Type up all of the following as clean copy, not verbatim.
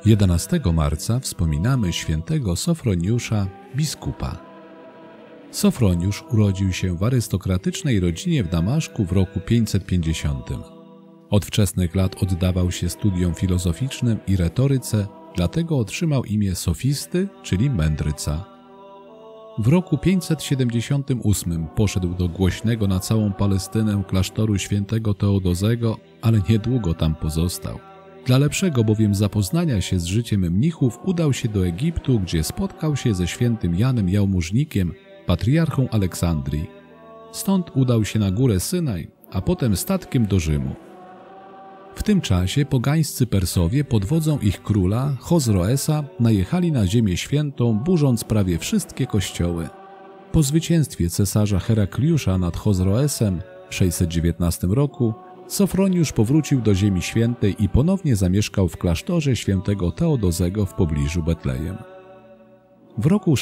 11 marca wspominamy świętego Sofroniusza, biskupa. Sofroniusz urodził się w arystokratycznej rodzinie w Damaszku w roku 550. Od wczesnych lat oddawał się studiom filozoficznym i retoryce, dlatego otrzymał imię sofisty, czyli mędrca. W roku 578 poszedł do głośnego na całą Palestynę klasztoru świętego Teodozego, ale niedługo tam pozostał. Dla lepszego bowiem zapoznania się z życiem mnichów udał się do Egiptu, gdzie spotkał się ze świętym Janem Jałmużnikiem, patriarchą Aleksandrii. Stąd udał się na górę Synaj, a potem statkiem do Rzymu. W tym czasie pogańscy Persowie pod wodzą ich króla, Chosroesa, najechali na Ziemię Świętą, burząc prawie wszystkie kościoły. Po zwycięstwie cesarza Herakliusza nad Chosroesem w 619 roku Sofroniusz powrócił do Ziemi Świętej i ponownie zamieszkał w klasztorze świętego Teodozego w pobliżu Betlejem. W roku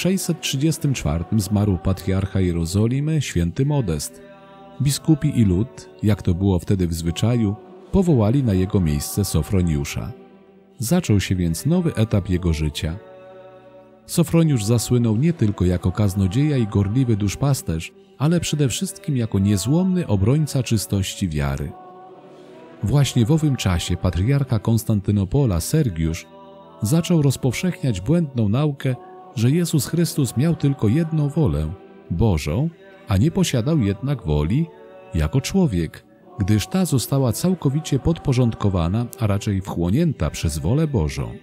634 zmarł patriarcha Jerozolimy, święty Modest. Biskupi i lud, jak to było wtedy w zwyczaju, powołali na jego miejsce Sofroniusza. Zaczął się więc nowy etap jego życia. Sofroniusz zasłynął nie tylko jako kaznodzieja i gorliwy duszpasterz, ale przede wszystkim jako niezłomny obrońca czystości wiary. Właśnie w owym czasie patriarcha Konstantynopola Sergiusz zaczął rozpowszechniać błędną naukę, że Jezus Chrystus miał tylko jedną wolę, Bożą, a nie posiadał jednak woli jako człowiek, gdyż ta została całkowicie podporządkowana, a raczej wchłonięta przez wolę Bożą.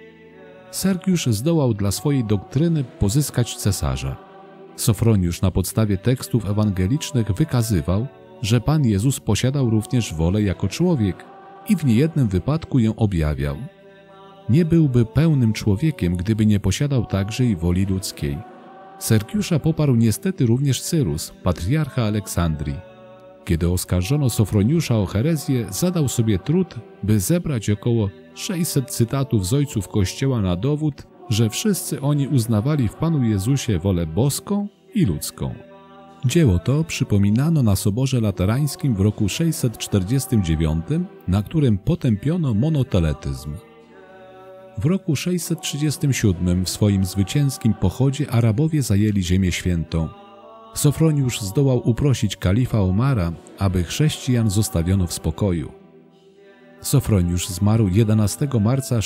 Sergiusz zdołał dla swojej doktryny pozyskać cesarza. Sofroniusz na podstawie tekstów ewangelicznych wykazywał, że Pan Jezus posiadał również wolę jako człowiek i w niejednym wypadku ją objawiał. Nie byłby pełnym człowiekiem, gdyby nie posiadał także i woli ludzkiej. Sergiusza poparł niestety również Cyrus, patriarcha Aleksandrii. Kiedy oskarżono Sofroniusza o herezję, zadał sobie trud, by zebrać około 600 cytatów z ojców Kościoła na dowód, że wszyscy oni uznawali w Panu Jezusie wolę boską i ludzką. Dzieło to przypominano na Soborze Laterańskim w roku 649, na którym potępiono monoteletyzm. W roku 637 w swoim zwycięskim pochodzie Arabowie zajęli Ziemię Świętą. Sofroniusz zdołał uprosić kalifa Omara, aby chrześcijan zostawiono w spokoju. Sofroniusz zmarł 11 marca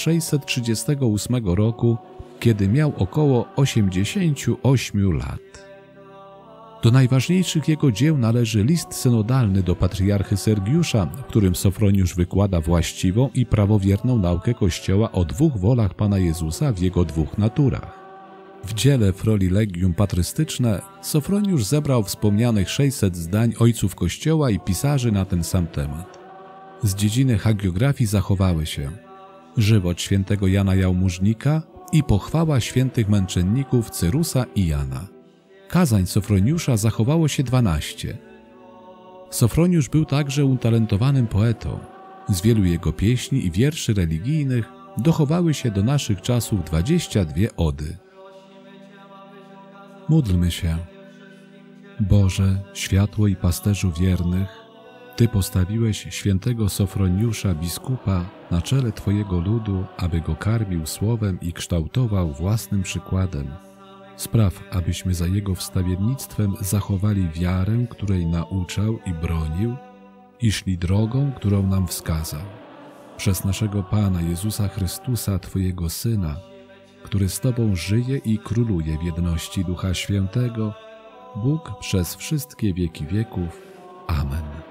638 roku, kiedy miał około 88 lat. Do najważniejszych jego dzieł należy list synodalny do patriarchy Sergiusza, w którym Sofroniusz wykłada właściwą i prawowierną naukę Kościoła o dwóch wolach Pana Jezusa w jego dwóch naturach. W dziele Frolilegium patrystyczne Sofroniusz zebrał wspomnianych 600 zdań ojców Kościoła i pisarzy na ten sam temat. Z dziedziny hagiografii zachowały się żywot świętego Jana Jałmużnika i pochwała świętych męczenników Cyrusa i Jana. Kazań Sofroniusza zachowało się 12. Sofroniusz był także utalentowanym poetą. Z wielu jego pieśni i wierszy religijnych dochowały się do naszych czasów 22 ody. Módlmy się. Boże, światło i pasterzu wiernych, Ty postawiłeś świętego Sofroniusza, biskupa, na czele Twojego ludu, aby go karmił słowem i kształtował własnym przykładem. Spraw, abyśmy za jego wstawiennictwem zachowali wiarę, której nauczał i bronił, i szli drogą, którą nam wskazał. Przez naszego Pana Jezusa Chrystusa, Twojego Syna, który z Tobą żyje i króluje w jedności Ducha Świętego, Bóg przez wszystkie wieki wieków. Amen.